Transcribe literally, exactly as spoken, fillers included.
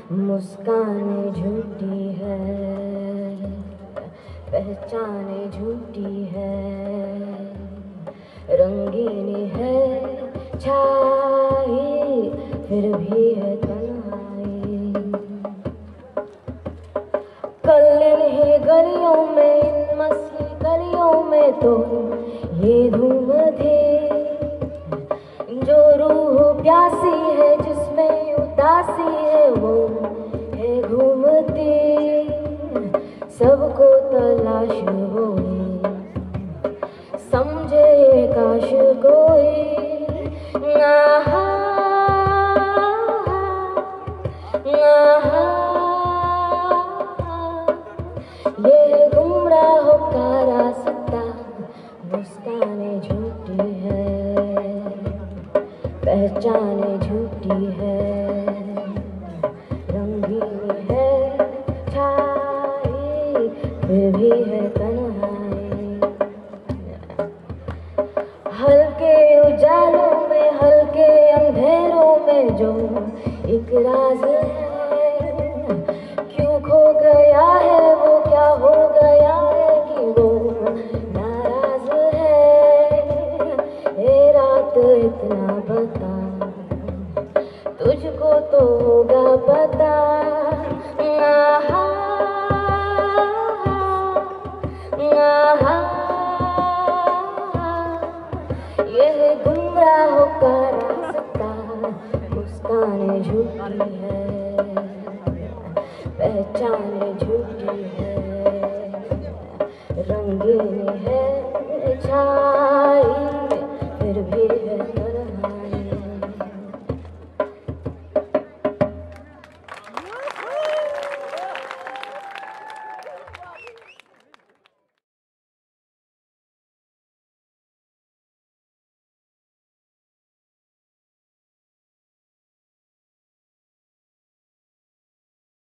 मुस्कान झूठी है, पहचान झूठी है, रंगीन है छाई फिर भी है तन्हाई। कल्लिन है गलियों में, इन मस्ती गलियों में तो ये धूम थी। जो रूह प्यासी है, जिसमें उदासी है, वो है घूमती। सबको तलाश होई, समझे काश कोई। आहा, आहा, ये गुमराह का रास्ता, मुस्कान झूठी है, पहचान झूठी है, रंगीन है छाई फिर भी है तन्हाई। हल्के उजालों में, हल्के अंधेरों में जो एक राज है, क्यों खो गया है वो, क्या हो गया है कि वो नाराज है। ए रात इतना बता, तुझको तो होगा पता। आहा, आहा, ये गुमराह का रास्ता, मुस्कान झूठी है, पहचान झूठी है।